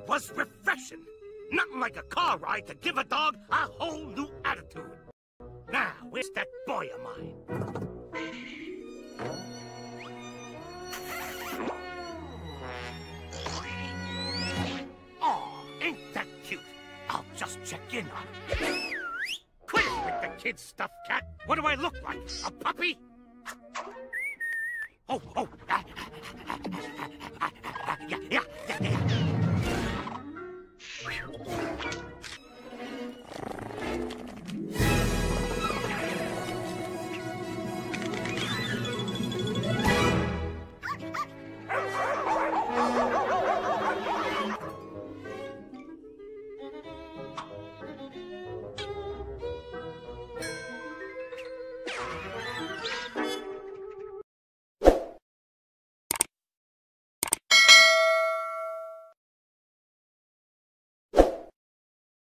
was refreshing. Nothing like a car ride to give a dog a whole new attitude. Now, where's that boy of mine? Aw, ain't that cute? I'll just check in on him. Quit it with the kid stuff, cat. What do I look like? A puppy? Oh, yeah.